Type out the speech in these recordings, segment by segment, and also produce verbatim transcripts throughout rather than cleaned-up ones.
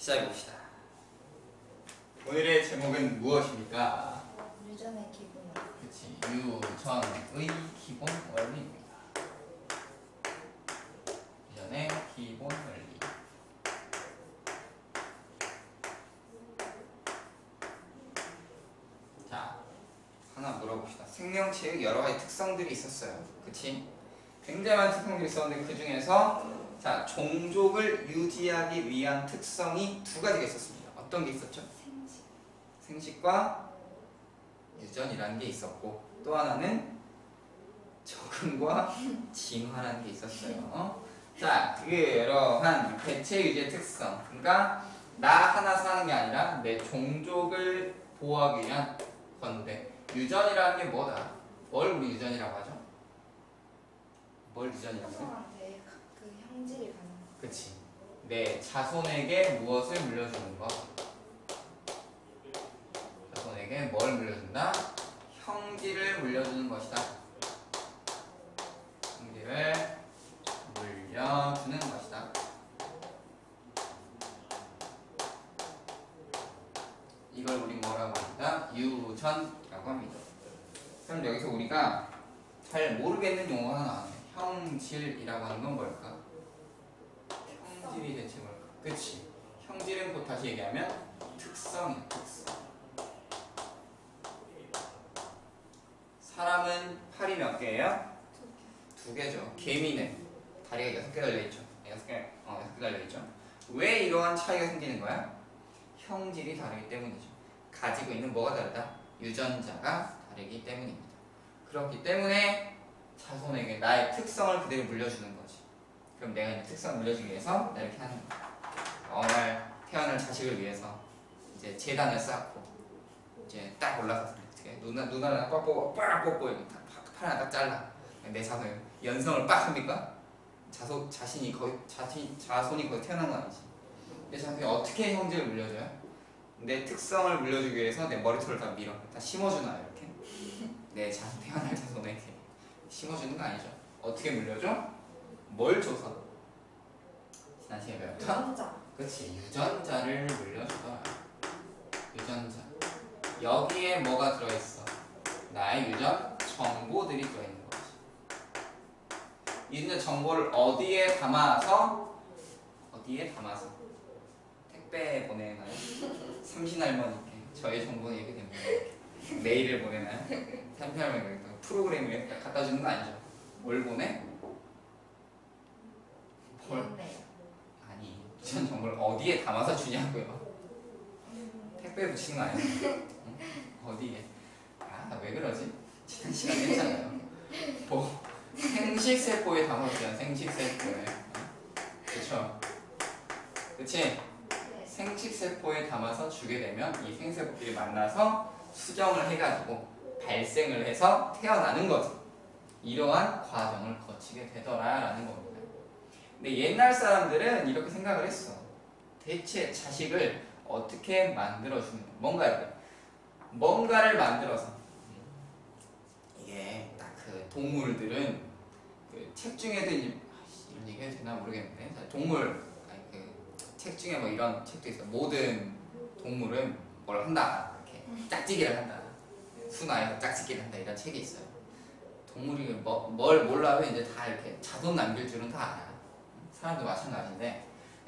시작해봅시다. 오늘의 제목은 무엇입니까? 유전의 기본 원리. 그치, 유전의 기본 원리입니다. 유전의 기본 원리. 자, 하나 물어봅시다. 생명체의 여러 가지 특성들이 있었어요. 그치? 굉장히 많은 특성들이 있었는데 그 중에서 자, 종족을 유지하기 위한 특성이 두 가지가 있었습니다. 어떤 게 있었죠? 생식. 생식과 유전이라는 게 있었고, 또 하나는 적응과 진화라는 게 있었어요. 어? 자, 그 여러한 개체 유지의 특성. 그러니까 나 하나 사는 게 아니라 내 종족을 보호하기 위한 건데, 유전이라는 게 뭐다? 뭘 우리 유전이라고 하죠? 뭘 유전이라고 해요? 서로한테 그 형질이 가는 거. 그치. 내 자손에게 무엇을 물려주는 것. 자손에게 뭘 물려준다? 형질을 물려주는 것이다. 형질을 물려주는 것이다. 이걸 우리 뭐라고 합니다? 유전이라고 합니다. 그럼 여기서 우리가 잘 모르겠는 용어가 하나 나와요. 형질이라고 하는 건 뭘까? 형질이 대체 뭘까? 그치. 형질은 곧 다시 얘기하면 특성이야, 특성. 사람은 팔이 몇 개예요? 두 개죠. 개미는 다리가 여섯 개 달려있죠. 여섯 개, 어, 여섯 개 달려있죠. 왜 이러한 차이가 생기는 거야? 형질이 다르기 때문이죠. 가지고 있는 뭐가 다르다? 유전자가 다르기 때문입니다. 그렇기 때문에 자손에게 나의 특성을 그대로 물려주는 거지. 그럼 내가 이 특성을 물려주기 위해서 나 이렇게 하는 거야. 어느 날 태어날 자식을 위해서 이제 재단을 쌓고 이제 딱 올라서서 어떻게 누나 누나를 빡 뽑고 빡 뽑고 여기 팔 하나 딱 잘라. 내 자손 연성을 빡 합니까? 자손 자신이 거의 자신 자손이 거의 태어난 건 아니지. 내 자손이 어떻게 형제를 물려줘요? 내 특성을 물려주기 위해서 내 머리털을 다 밀어 다 심어주나 이렇게 내 자손 태어날 자손에게 심어주는 거 아니죠. 어떻게 물려줘? 뭘 줘서? 지난 시간에 배웠던? 유전자. 그치, 유전자를 물려주더라. 유전자. 여기에 뭐가 들어있어? 나의 유전 정보들이 들어있는 거지. 유전자 정보를 어디에 담아서 어디에 담아서 택배 보내나요? 삼신할머니께 저의 정보는 이렇게 됩니다. 메일을 보내나요? 삼신할머니께 프로그램에 갖다 주는 거 아니죠? 뭘 보내? 뭘? 아니, 유전 정보를 어디에 담아서 주냐고요. 택배에 붙이는 거 아니에요? 응? 어디에? 아, 왜 그러지? 지난 시간에 했잖아요. 뭐 생식세포에 담아주잖아. 생식세포에. 그쵸? 그치? 네. 생식세포에 담아서 주게 되면 이 생세포들이 만나서 수정을 해가지고 발생을 해서 태어나는 거지. 이러한 과정을 거치게 되더라라는 겁니다. 근데 옛날 사람들은 이렇게 생각을 했어. 대체 자식을 어떻게 만들어주는 거야? 뭔가 이렇게 뭔가를 만들어서 이게 딱 그 동물들은 그 책 중에도 이제 이런 얘기 해도 되나 모르겠는데 동물 아니 그 책 중에 뭐 이런 책도 있어. 모든 동물은 뭘 한다 이렇게 짝짓기를 한다. 순화해서 짝짓기를 한다 이런 책이 있어요. 동물이 뭐, 뭘 몰라도 이제 다 이렇게 자손 남길 줄은 다 알아. 사람도 마찬가지인데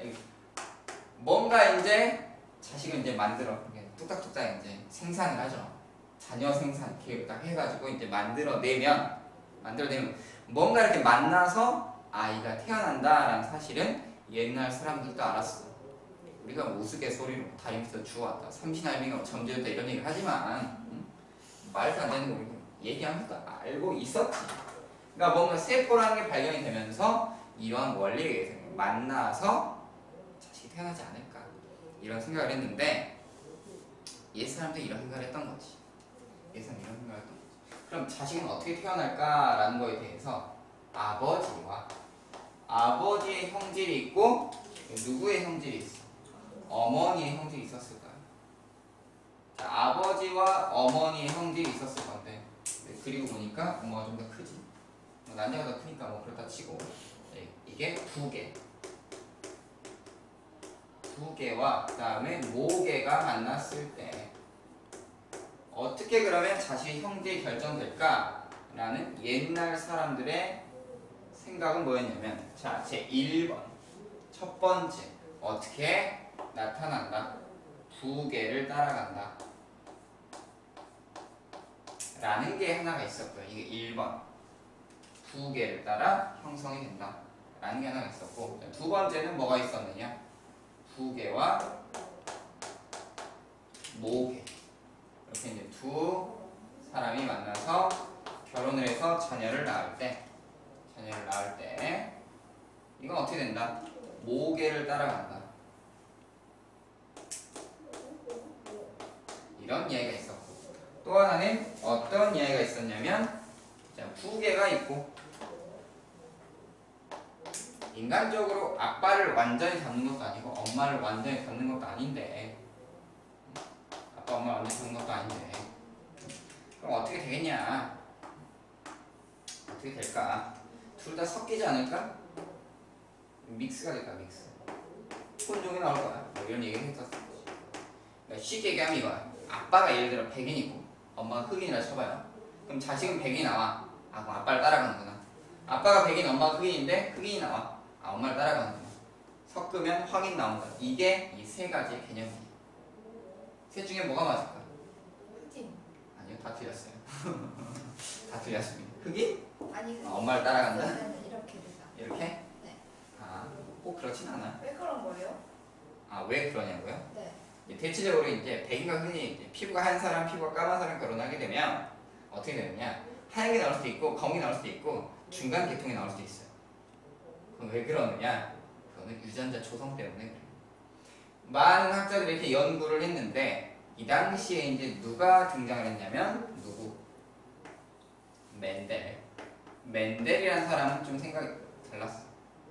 뭔가 이제 자식을 이제 만들어 뚝딱뚝딱 이제 생산을 하죠. 자녀 생산 계획 딱 해가지고 이제 만들어내면 만들어내면 뭔가 이렇게 만나서 아이가 태어난다라는 사실은 옛날 사람들도 알았어. 우리가 우스갯소리로 다리 밑에서 주워왔다. 삼신할미가 점주였다 이런 얘기를 하지만 응? 말도 안 되는 거 우리 얘기하니까 알고 있었지. 그러니까 뭔가 세포라는 게 발견이 되면서 이러한 원리에 의해서 만나서 자식이 태어나지 않을까 이런 생각을 했는데 옛 사람들이 이런 생각을 했던 거지. 옛 사람들이 이런 생각을 했던 거지. 그럼 자식은 어떻게 태어날까라는 거에 대해서 아버지와 아버지의 형질이 있고 누구의 형질이 있어? 어머니의 형질이 있었을까요? 자, 아버지와 어머니의 형질이 있었을 건데 그리고 보니까 엄마가 좀 더 크지. 남자가 더 크니까 뭐 그렇다 치고 이게 두 개. 부계와 그 다음에 모계가 만났을 때 어떻게 그러면 자식의 형질이 결정될까? 라는 옛날 사람들의 생각은 뭐였냐면 자, 제일 번 첫 번째 어떻게 나타난다? 부계를 따라간다 라는 게 하나가 있었고요. 이게 일 번 부계를 따라 형성이 된다 라는 게 하나가 있었고 두 번째는 뭐가 있었느냐? 부계와 모계 이렇게 이제 두 사람이 만나서 결혼을 해서 자녀를 낳을 때 자녀를 낳을 때 이건 어떻게 된다? 모계를 따라간다 이런 이야기가 있었고 또 하나는 어떤 이야기가 있었냐면 자, 부계가 있고 인간적으로 아빠를 완전히 닮는 것도 아니고 엄마를 완전히 닮는 것도 아닌데 아빠 엄마를 완전히 닮는 것도 아닌데 그럼 어떻게 되겠냐? 어떻게 될까? 둘 다 섞이지 않을까? 믹스가 될까? 믹스 혼종이 나올 거야 뭐 이런 얘기를 했었어. 그러니까 쉽게 얘기하면 이거야. 아빠가 예를 들어 백인이고 엄마가 흑인이라 쳐봐요. 그럼 자식은 백인이 나와. 아 그럼 아빠를 따라가는구나. 아빠가 백인 엄마가 흑인인데 흑인이 나와. 아 엄마를 따라가는구나. 섞으면 확인 나온다. 이게 이 세 가지의 개념이에요. 셋 중에 뭐가 맞을까? 흑인. 아니요 다 틀렸어요. 다 틀렸습니다. 흑인? 아니 흑인. 아, 엄마를 따라간다? 그러면 이렇게 된다. 이렇게? 네. 아 꼭 그렇진 않아. 왜 그런 거예요? 아 왜 그러냐고요? 네. 이제 대체적으로 이제 백인과 흑인이 이제 피부가 하얀 사람, 피부가 까만 사람 결혼하게 되면 어떻게 되느냐? 하얀게 나올 수도 있고 검게 나올 수도 있고 중간 계통이 나올 수도 있어요. 그럼 왜 그러느냐? 그거는 유전자 조성 때문에 그래요. 많은 학자들이 이렇게 연구를 했는데 이 당시에 이제 누가 등장을 했냐면 누구? 멘델. 멘델이라는 사람은 좀 생각이 달랐어.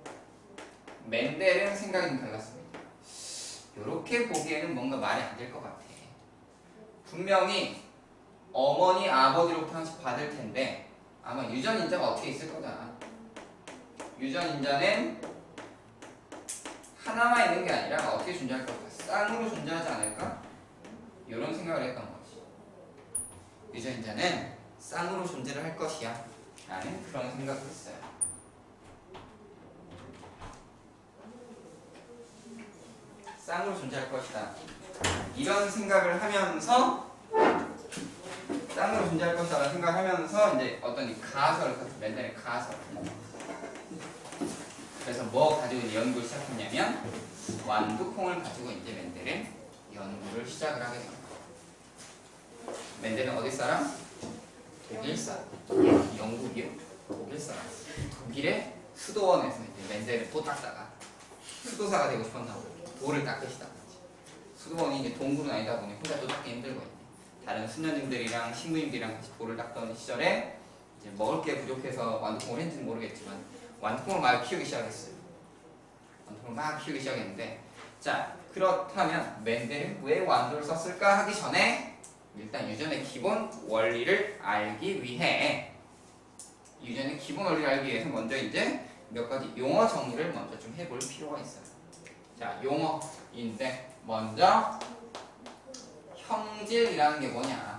멘델은 생각이 좀 달랐습니다. 이렇게 보기에는 뭔가 말이 안 될 것 같아. 분명히 어머니, 아버지로부터 하나씩 받을 텐데 아마 유전인자가 어떻게 있을 거다. 유전인자는 하나만 있는 게 아니라 어떻게 존재할 것 같아. 쌍으로 존재하지 않을까? 이런 생각을 했던 거지. 유전인자는 쌍으로 존재를 할 것이야 라는 그런 생각을 했어요. 쌍으로 존재할 것이다. 이런 생각을 하면서 쌍으로 존재할 것이라는 생각하면서 이제 어떤 이 가설, 맨날 가설. 그래서 뭐 가지고 이제 연구를 시작했냐면 완두콩을 가지고 이제 맨델은 연구를 시작을 하게 됩니다. 맨델은 어디 사람? 독일 사람. 영국이요. 독일 사람. 독일의 수도원에서 이제 맨델을 또 닦다가 수도사가 되고 싶었나 보고 돌을 닦으시다. 수도원이 이제 동굴은 아니다 보니 혼자 또 닦기 힘들고 있네. 다른 수녀님들이랑 신부님들이랑 같이 돌을 닦던 시절에 이제 먹을 게 부족해서 완두콩을 했는지는 모르겠지만 완두콩을 막 키우기 시작했어요. 완두콩을 막 키우기 시작했는데 자 그렇다면 맨델은 왜 완두를 썼을까 하기 전에 일단 유전의 기본 원리를 알기 위해 유전의 기본 원리를 알기 위해서 먼저 이제 몇 가지 용어 정리를 먼저 좀 해볼 필요가 있어요. 자 용어인데 먼저 형질이라는 게 뭐냐?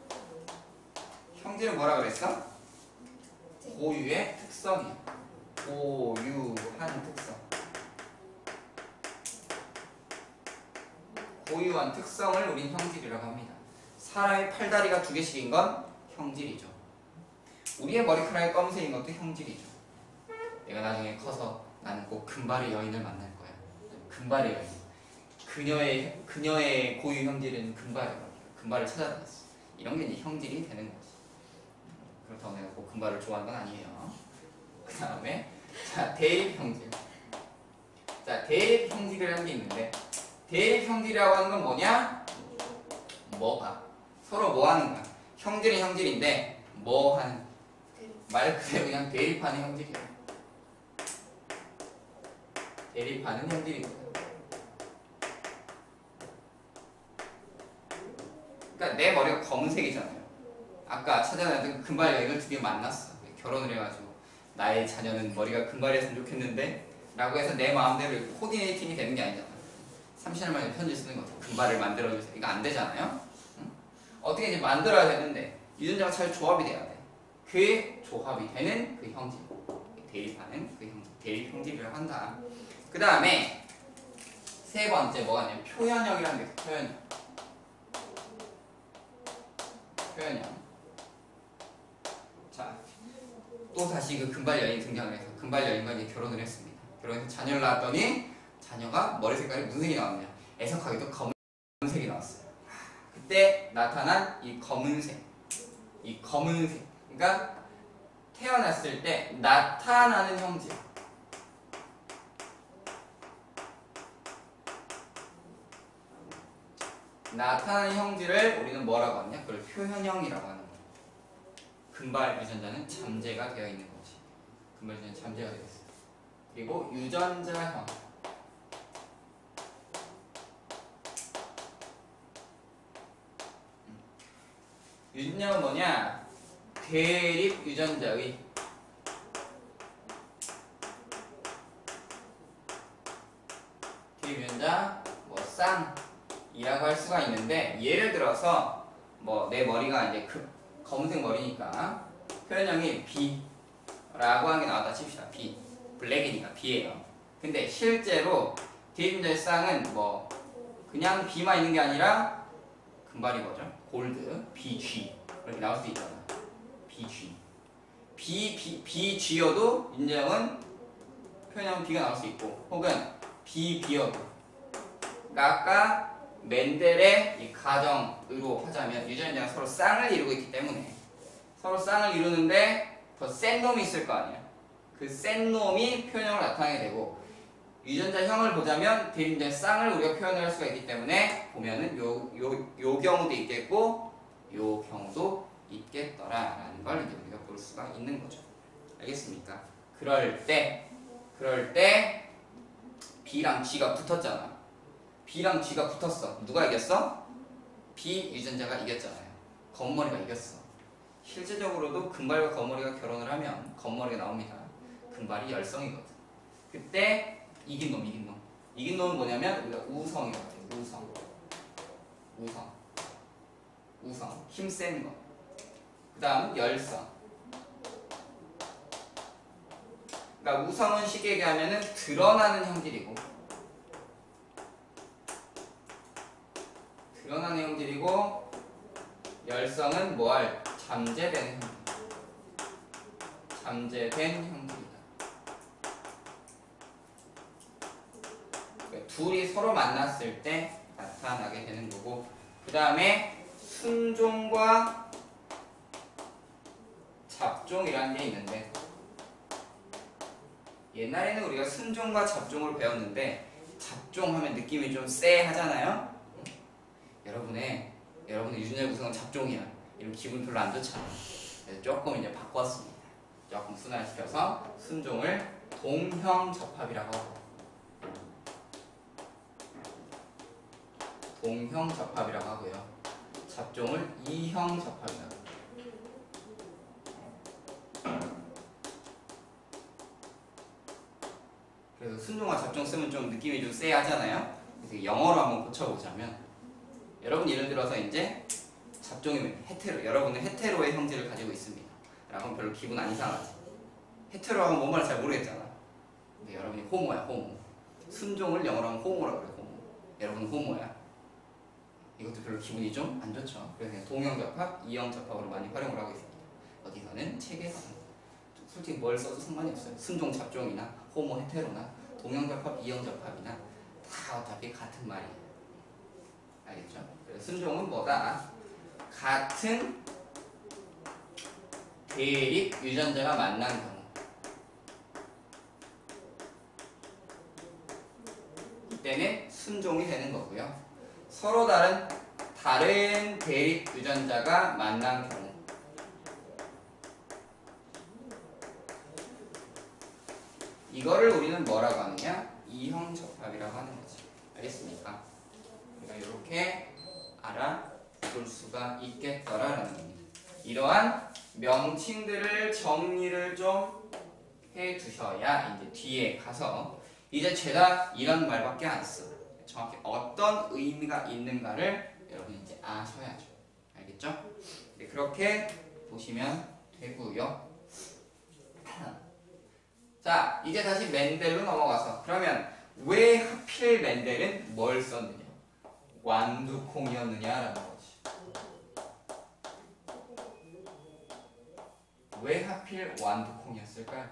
형질은 뭐라 그랬어? 고유의 특성이야. 고유한 특성. 고유한 특성을 우린 형질이라고 합니다. 사람의 팔다리가 두 개씩인 건 형질이죠. 우리의 머리카락이 검은색인 것도 형질이죠. 내가 나중에 커서 나는 꼭 금발의 여인을 만날 거야. 금발의 여인. 그녀의 그녀의 고유 형질은 금발이라고 해요. 금발을 찾아다녔어. 이런 게 이제 형질이 되는 거지. 그렇다고 내가 꼭 금발을 좋아하는 건 아니에요. 그 다음에 자 대립 형질. 자 대립 형질이라는 게 있는데 대립 형질이라고 하는 건 뭐냐? 뭐가 서로 뭐 하는 거야? 형질은 형질인데 뭐 하는? 말 그대로 그냥 대립하는 형질이야. 대립하는 형질이거든. 그러니까 내 머리가 검은색이잖아요. 아까 찾아다녔던 금발 여인을 드디어 만났어. 결혼을 해가지고 나의 자녀는 머리가 금발이었으면 좋겠는데 라고 해서 내 마음대로 코디네이팅이 되는 게 아니잖아. 삼 시간 만에 편지 쓰는 거죠. 금발을 만들어주세요. 이거 안 되잖아요. 응? 어떻게 이제 만들어야 되는데 유전자가 잘 조합이 돼야 돼. 그 조합이 되는 그 형질, 대립하는 그 형질, 대립 형질이라고 한다. 그 다음에 세 번째 뭐가 있냐면 표현형이라는 게 있어. 표현형. 표현형. 자, 또 다시 그 금발 여인 등장을 해서 금발 여인과 이제 결혼을 했습니다. 결혼해서 자녀를 낳았더니 자녀가 머리 색깔이 무슨 색이 나왔냐? 애석하게도 검은색이 나왔어요. 그때 나타난 이 검은색, 이 검은색, 그러니까 태어났을 때 나타나는 형질. 나타나는 형질을 우리는 뭐라고 하느냐? 그걸 표현형이라고 하는 거예요. 금발 유전자는 잠재가 되어 있는 거지. 금발 유전자는 잠재가 되어 있어요. 그리고 유전자형. 유전자는 뭐냐? 대립 유전자의 대립 유전자 뭐 쌍이라고 할 수가 있는데 예를 들어서 뭐 내 머리가 이제 그 검은색 머리니까 표현형이 B라고 하는 게 나왔다 칩시다. B. 블랙이니까 B예요. 근데 실제로 대립 유전자의 쌍은 뭐 그냥 B만 있는 게 아니라 금발이 뭐죠? 골드, 비지 이렇게 나올 수 있잖아. 비지, B, B, 비지여도 유전자형은 표현형 B가 나올 수 있고, 혹은 비비여도. 그러니까 아까 멘델의 이 가정으로 하자면 유전자가 서로 쌍을 이루고 있기 때문에 서로 쌍을 이루는데 더 센 놈이 있을 거 아니야. 그 센 놈이 표현형을 나타내게 되고. 유전자형을 보자면 대립유전자의 쌍을 우리가 표현할 수가 있기 때문에 보면은 요, 요, 요 경우도 있겠고 요 경우도 있겠더라라는 걸 이제 우리가 볼 수가 있는 거죠. 알겠습니까? 그럴 때 그럴 때 B랑 G가 붙었잖아. B랑 G가 붙었어. 누가 이겼어? B 유전자가 이겼잖아요. 검머리가 이겼어. 실제적으로도 금발과 검머리가 결혼을 하면 검머리가 나옵니다. 금발이 열성이거든. 그때 이긴 놈, 이긴 놈. 이긴 놈은 뭐냐면 우리가 우성이라고 해요. 우성. 우성. 우성. 힘센 거. 그 다음 열성. 그러니까 우성은 쉽게 얘기하면은 드러나는 형질이고 드러나는 형질이고 열성은 뭐할 잠재되는 형질. 잠재된 형질이다. 둘이 서로 만났을 때 나타나게 되는 거고, 그 다음에 순종과 잡종이라는 게 있는데 옛날에는 우리가 순종과 잡종을 배웠는데 잡종하면 느낌이 좀 쎄하잖아요. 여러분의 여러분의 유전자 구성은 잡종이야. 이런 기분 별로 안 좋잖아. 그래서 조금 이제 바꿨습니다. 조금 순화시켜서 순종을 동형접합이라고 하고 동형접합이라고 하고요. 잡종을 이형접합이라고 합니다. 그래서 순종과 잡종 쓰면 좀 느낌이 좀 쎄하잖아요. 그래서 영어로 한번 고쳐보자면 여러분 예를 들어서 이제 잡종이면 헤테로, 여러분은 헤테로의 형질을 가지고 있습니다. 라고 하면 별로 기분 안 이상하지. 헤테로라고 하면 뭔 말인지 잘 모르겠잖아. 근데 여러분이 호모야, 호모. 순종을 영어로 하면 호모라고 그래, 호모. 여러분은 호모야. 이것도 별로 기분이 좀 안 좋죠. 그래서 그냥 동형접합, 이형접합으로 많이 활용을 하고 있습니다. 어디서는 책에서는. 솔직히 뭘 써도 상관이 없어요. 순종, 잡종이나 호모, 헤테로나 동형접합, 이형접합이나 다 어차피 같은 말이에요. 알겠죠? 그래서 순종은 뭐다? 같은 대립 유전자가 만난 경우. 이때는 순종이 되는 거고요. 서로 다른 다른 대립 유전자가 만난 경우. 이거를 우리는 뭐라고 하느냐? 이형접합이라고 하는 거지. 알겠습니까? 우리가 이렇게 알아볼 수가 있겠더라라는 겁니다. 이러한 명칭들을 정리를 좀 해두셔야 이제 뒤에 가서 이제 죄다 이런 말밖에 안 써. 정확히 어떤 의미가 있는가를 여러분이 이제 아셔야죠. 알겠죠? 네, 그렇게 보시면 되고요. 자, 이제 다시 멘델로 넘어가서 그러면 왜 하필 멘델은 뭘 썼느냐? 완두콩이었느냐라는 거지. 왜 하필 완두콩이었을까요?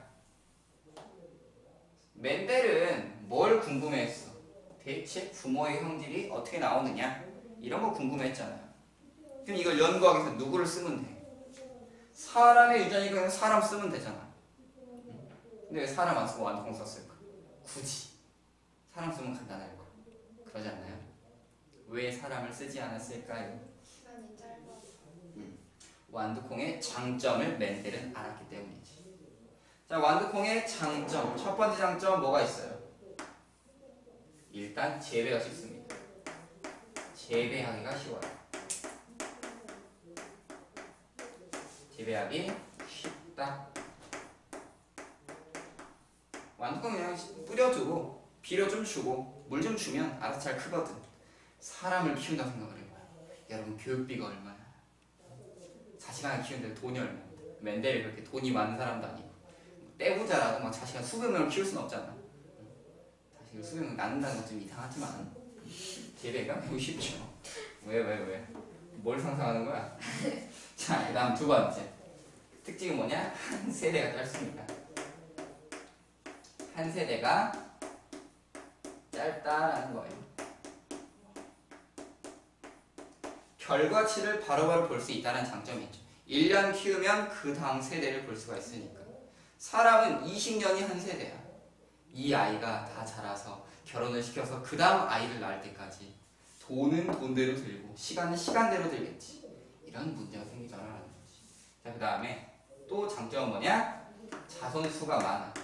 멘델은 뭘 궁금해했어? 대체 부모의 형질이 어떻게 나오느냐? 이런 거 궁금해했잖아요. 그럼 이걸 연구하기 위해서 누구를 쓰면 돼? 사람의 유전이니까 그냥 사람 쓰면 되잖아. 근데 왜 사람 안 쓰고 완두콩 썼을까? 굳이 사람 쓰면 간단할 거. 그러지 않나요? 왜 사람을 쓰지 않았을까요? 시간이 짧아서. 음. 완두콩의 장점을 멘델은 알았기 때문이지. 자, 완두콩의 장점. 첫 번째 장점 뭐가 있어요? 일단 재배가 쉽습니다. 재배하기가 쉬워요. 재배하기 쉽다. 완두콩 그냥 뿌려두고 비료 좀 주고 물 좀 주면 알아서 잘 크거든. 사람을 키운다고 생각을 해봐요. 여러분 교육비가 얼마야? 자식하나 키우는데 돈이 얼마인데. 멘델이 그렇게 돈이 많은 사람도 아니고 떼부자라도 막 자식한 수백 명을 키울 수는 없잖아. 자식을 수백 명 낳는다는 건 좀 이상하지만 재배가 매우 쉽죠. 왜 왜 왜? 뭘 상상하는 거야? 자, 그 다음 두 번째 특징은 뭐냐? 한 세대가 짧습니다. 한 세대가 짧다라는 거예요. 결과치를 바로바로 볼 수 있다는 장점이 있죠. 일 년 키우면 그 다음 세대를 볼 수가 있으니까. 사람은 이십 년이 한 세대야. 이 아이가 다 자라서 결혼을 시켜서 그 다음 아이를 낳을 때까지 돈은 돈대로 들고 시간은 시간대로 들겠지. 이런 문제가 생기잖아라는 거지. 자, 그 다음에 또 장점은 뭐냐? 자손수가 많아.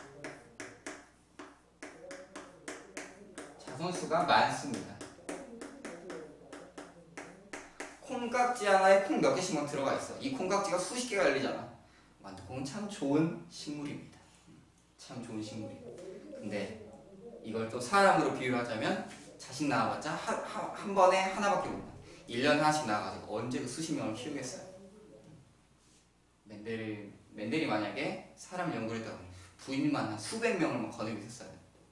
자손수가 많습니다. 콩깍지 하나에 콩 몇 개씩만 들어가 있어. 이 콩깍지가 수십 개가 열리잖아. 완두콩은 참 좋은 식물입니다. 참 좋은 식물이고. 근데 이걸 또 사람으로 비유하자면 자식 낳아봤자 하, 하, 한 번에 하나밖에 못 낳아. 일 년에 하나씩 낳아가지고 언제 그 수십 명을 키우겠어요. 멘델이, 멘델이 만약에 사람 연구를 했다고 부인만 한 수백 명을 막 거느리고 있었어요.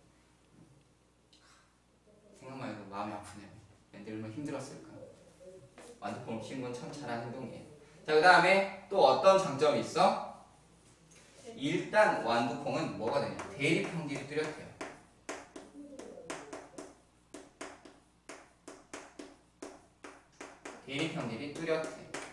생각만 해도 마음이 아프네요. 멘델 얼마나 힘들었을까. 완두콩을 키우는 건 참 잘한 행동이에요. 자, 그 다음에 또 어떤 장점이 있어? 일단 완두콩은 뭐가 되냐? 대립형질이 뚜렷해요. 대립형질이 뚜렷해.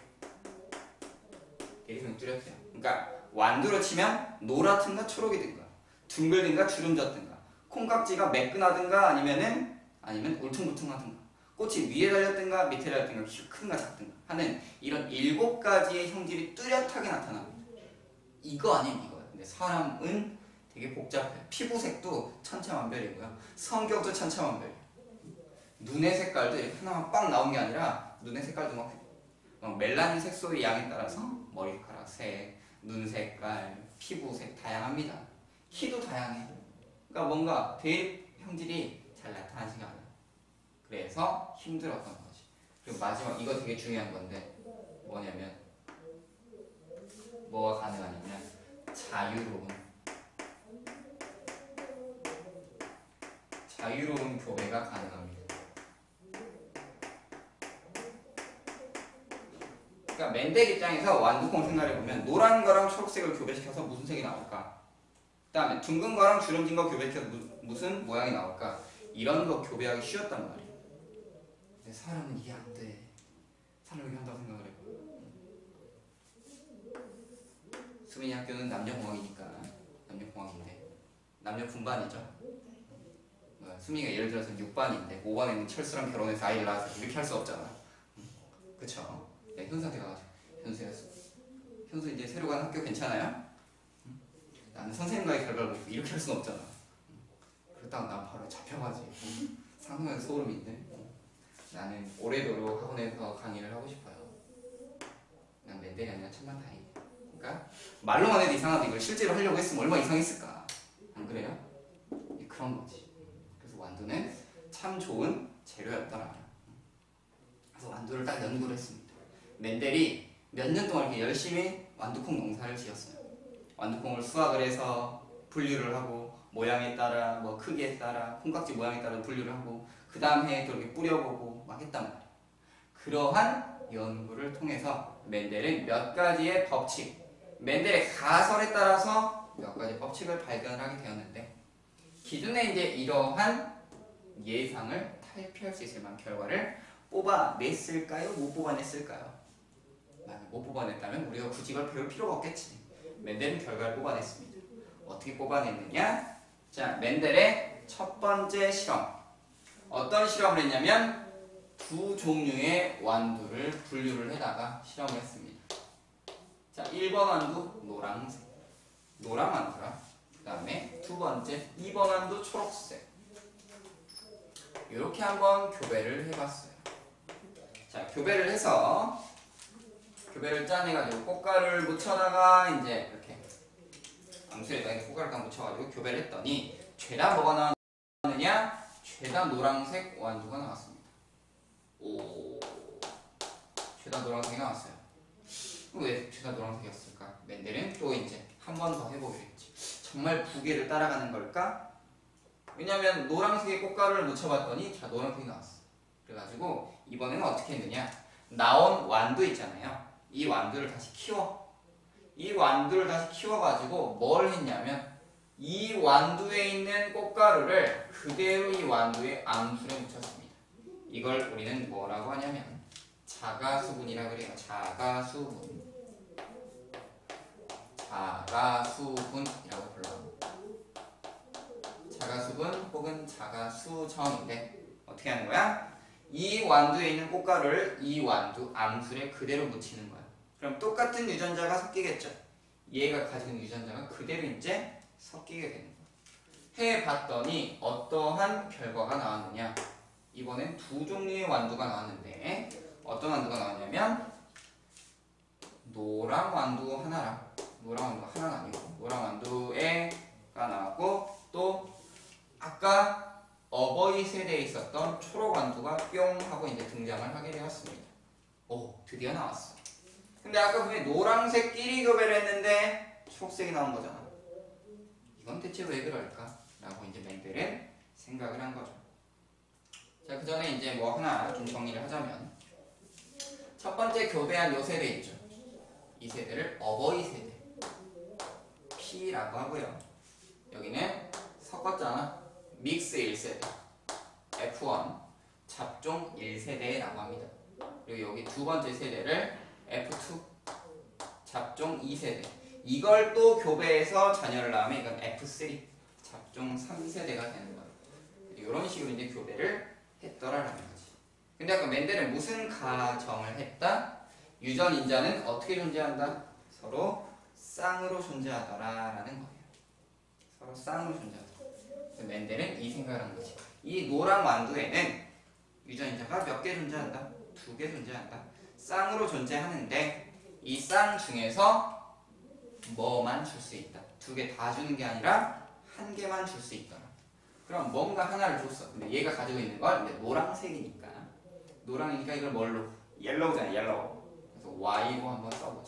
대립형이 뚜렷해요. 그러니까 완두로 치면 노랗든가 초록이든가 둥글든가 주름졌든가 콩깍지가 매끈하든가 아니면은 아니면 울퉁불퉁하든가 꽃이 위에 달렸든가 밑에 달렸든가 큰가 작든가 하는 이런 일곱 가지의 형질이 뚜렷하게 나타납니다. 이거 아니면 이거야. 근데 사람은 되게 복잡해요. 피부색도 천차만별이고요. 성격도 천차만별이에요. 눈의 색깔도 이렇게 하나만 빵 나온 게 아니라 눈의 색깔도 막, 막 멜라닌 색소의 양에 따라서 머리카락 색, 눈 색깔, 피부색 다양합니다. 키도 다양해. 그러니까 뭔가 대립 형질이 잘 나타나지가 않아요. 그래서 힘들었던 거지. 그리고 마지막 이거 되게 중요한 건데 뭐냐면 뭐가 가능하냐면 자유로운 자유로운 교배가 가능합니다. 그러니까 멘델 입장에서 완두콩 생각해 보면 노란 거랑 초록색을 교배시켜서 무슨 색이 나올까? 그 다음에 둥근 거랑 주름진 거 교배시켜서 무, 무슨 모양이 나올까? 이런 거 교배하기 쉬웠단 말이에요. 근데 사람은 이게 안 돼. 사람은 이게 한다고 생각을 해봐. 수민이 학교는 남녀공학이니까 남녀공학인데 남녀 분반이죠. 수민이가 예를 들어서 육 반인데 오 반에 있는 철수랑 결혼해서 아이를 낳아서 이렇게 할 수 없잖아. 그쵸? 네, 현수한테 가가지고 현수야, 현수 이제 새로 간 학교 괜찮아요? 나는 선생님과의 결과를 보고 이렇게 할 수는 없잖아. 그렇다고 난 바로 잡혀가지. 상상해서 소름인데. 나는 오래도록 학원에서 강의를 하고 싶어요. 난 멘델이 아니라 천만 다행이야. 그러니까 말로만 해도 이상한데 이걸 실제로 하려고 했으면 얼마나 이상했을까. 안 그래요? 그런 거지. 그래서 완두는 참 좋은 재료였더라. 그래서 완두를 딱 연구를 했습니다. 멘델이 몇 년 동안 이렇게 열심히 완두콩 농사를 지었어요. 완두콩을 수확을 해서 분류를 하고 모양에 따라 뭐 크기에 따라 콩깍지 모양에 따라 분류를 하고 그 다음 해에 또 이렇게 뿌려보고 막 했단 말이에요. 그러한 연구를 통해서 멘델은 몇 가지의 법칙, 멘델의 가설에 따라서 몇 가지 법칙을 발견하게 되었는데 기존에 이제 이러한 예상을 탈피할 수 있을 만한 결과를 뽑아냈을까요? 못 뽑아냈을까요? 만약 못 뽑아냈다면 우리가 굳이 이걸 배울 필요가 없겠지. 멘델은 결과를 뽑아냈습니다. 어떻게 뽑아냈느냐? 자, 멘델의 첫 번째 실험. 어떤 실험을 했냐면 두 종류의 완두를 분류를 해다가 실험을 했습니다. 자, 일 번 완두 노란색, 노란 완두랑 그 다음에 두 번째 이 번 완두 초록색. 이렇게 한번 교배를 해봤어요. 자, 교배를 해서 교배를 짜내가지고 꽃가루를 묻혀다가 이제 이렇게 암수에다가 꽃가루를 딱 묻혀가지고 교배를 했더니 죄다 뭐가 나왔느냐? 죄다 노란색 완두가 나왔습니다. 오, 죄다 노란색이 나왔어요. 왜 죄다 노란색이었을까? 멘델은 또 이제 한 번 더 해보기로 했지. 정말 부계를 따라가는 걸까? 왜냐면 노란색의 꽃가루를 묻혀봤더니 자 노란색이 나왔어. 그래가지고 이번에는 어떻게 했느냐? 나온 완두 있잖아요. 이 완두를 다시 키워. 이 완두를 다시 키워가지고 뭘 했냐면 이 완두에 있는 꽃가루를 그대로 이 완두에 암술에 묻혔습니다. 이걸 우리는 뭐라고 하냐면 자가수분이라고 그래요. 자가수분. 자가수분이라고 불러요. 자가수분 혹은 자가수정인데 어떻게 하는 거야? 이 완두에 있는 꽃가루를 이 완두 암술에 그대로 묻히는 거야. 그럼 똑같은 유전자가 섞이겠죠. 얘가 가지고 있는 유전자가 그대로 이제 섞이게 되는 거야. 해봤더니 어떠한 결과가 나왔느냐? 이번엔 두 종류의 완두가 나왔는데 어떤 완두가 나왔냐면 노랑 완두 하나랑 노랑 완두 하나가 아니고 노랑 완두에가 나왔고 또 아까 어버이 세대에 있었던 초록 완두가 뿅 하고 이제 등장을 하게 되었습니다. 오, 드디어 나왔어. 근데 아까 그게 노란색끼리 교배를 했는데 초록색이 나온 거잖아. 이건 대체 왜 그럴까? 라고 이제 멘델은 생각을 한 거죠. 자, 그 전에 이제 뭐 하나 좀 정리를 하자면 첫 번째 교배한 요 세대 있죠. 이 세대를 어버이 세대 P라고 하고요. 여기는 섞었잖아. 믹스 일 세대 에프 원 잡종 일 세대라고 합니다. 그리고 여기 두 번째 세대를 에프 투 잡종 이 세대. 이걸 또 교배해서 자녀를 낳으면 이건 에프 쓰리 잡종 삼 세대가 되는 거예요. 이런 식으로 이제 교배를 했더라라는 거지. 근데 아까 멘델은 무슨 가정을 했다? 유전인자는 어떻게 존재한다? 서로 쌍으로 존재하더라라는 거예요. 서로 쌍으로 존재하더라. 그래서 멘델은 이 생각을 한 거지. 이 노랑 완두에는 유전인자가 몇 개 존재한다? 두 개 존재한다. 쌍으로 존재하는데 이 쌍 중에서 뭐만 줄 수 있다. 두 개 다 주는 게 아니라 한 개만 줄 수 있더라. 그럼 뭔가 하나를 줬어. 근데 얘가 가지고 있는 건 이제 노란색이니까 노랑이니까 이걸 뭘로? 옐로우잖아. 옐로우. 그래서 Y로 한번 써보자.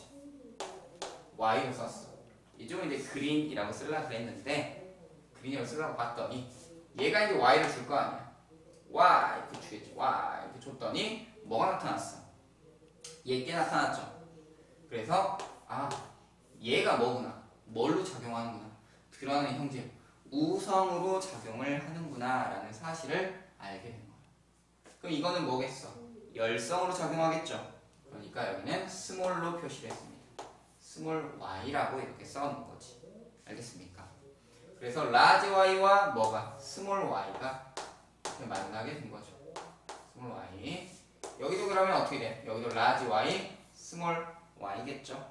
Y로 썼어. 이쪽은 이제 그린이라고 쓰려고 그랬는데 그린이라고 쓰려고 봤더니 얘가 이제 Y를 줄 거 아니야. Y 이렇게 주겠지. Y 이렇게 줬더니 뭐가 나타났어? 얘께 나타났죠. 그래서 아 얘가 뭐구나. 뭘로 작용하는구나. 드러나는 형질 우성으로 작용을 하는구나 라는 사실을 알게 된 거야. 그럼 이거는 뭐겠어? 열성으로 작용하겠죠. 그러니까 여기는 스몰로 표시를 했습니다. 스몰 y라고 이렇게 써놓은 거지. 알겠습니까? 그래서 라지 y와 뭐가? 스몰 y가 이렇게 만나게 된 거죠. 스몰 y. 여기도 그러면 어떻게 돼? 여기도 라지 y, 스몰 y겠죠?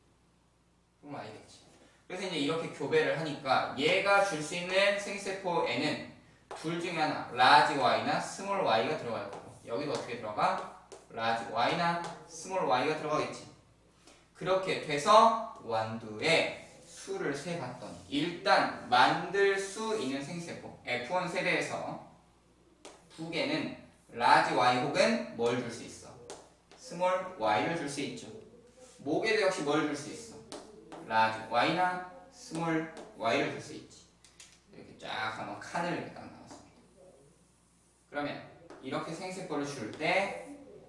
스몰 y겠지. 그래서 이제 이렇게 교배를 하니까 얘가 줄 수 있는 생세포에는 둘 중에 하나, 라지 y나 스몰 y가 들어갈 거고 여기도 어떻게 들어가? 라지 y나 스몰 y가 들어가겠지. 그렇게 돼서 완두의 수를 세봤더니 일단 만들 수 있는 생세포 에프 원 세대에서 두 개는 large y 혹은 뭘 줄 수 있어? small y를 줄 수 있죠. 목에도 역시 뭘 줄 수 있어? large y나 small y를 줄 수 있지. 이렇게 쫙 하면 칸을 이렇게 딱 나왔습니다. 그러면 이렇게 생세포를 줄 때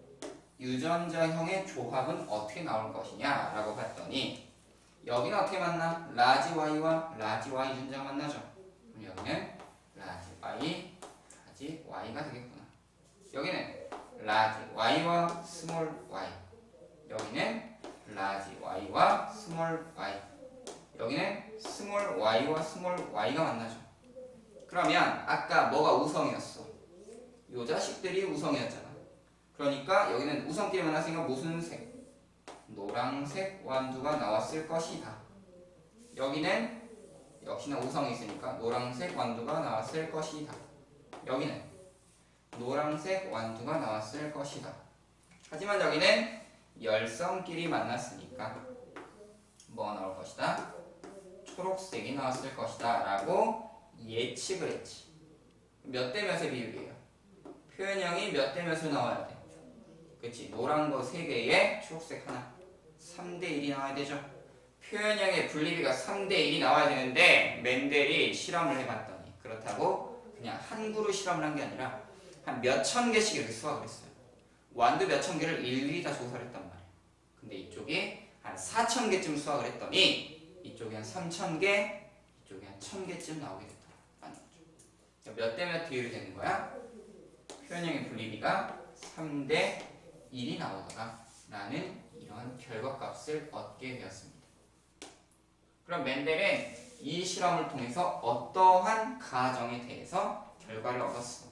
유전자형의 조합은 어떻게 나올 것이냐 라고 봤더니 여기는 어떻게 만나? large y와 large y 유전자가 만나죠. 그럼 여기는 large y, large y가 되겠구나. 여기는 large y와 small y, 여기는 large y와 small y, 여기는 small y와 small y가 만나죠. 그러면 아까 뭐가 우성이었어? 요 자식들이 우성이었잖아. 그러니까 여기는 우성끼리 만났으니까 무슨 색? 노란색 완두가 나왔을 것이다. 여기는 역시나 우성이 있으니까 노란색 완두가 나왔을 것이다. 여기는 노란색 완두가 나왔을 것이다. 하지만 여기는 열성끼리 만났으니까 뭐가 나올 것이다? 초록색이 나왔을 것이다 라고 예측을 했지. 몇 대 몇의 비율이에요? 표현형이 몇 대 몇으로 나와야 돼? 그치, 노란 거 세 개에 초록색 하나, 삼 대 일이 나와야 되죠. 표현형의 분리비가 삼 대 일이 나와야 되는데 멘델이 실험을 해봤더니 그렇다고 그냥 한 그루 실험을 한 게 아니라 한 몇천 개씩 이렇게 수확을 했어요. 완두 몇천 개를 일일이 다 조사를 했단 말이에요. 근데 이쪽이 한 사천 개쯤 수확을 했더니 이쪽이 한 삼천 개, 이쪽이 한 천 개쯤 나오게 됐더라. 몇 대 몇 비율이 되는 거야? 표현형의 분리비가 삼 대 일이 나오더라 라는 이런 결과값을 얻게 되었습니다. 그럼 멘델은 이 실험을 통해서 어떠한 가정에 대해서 결과를 얻었어?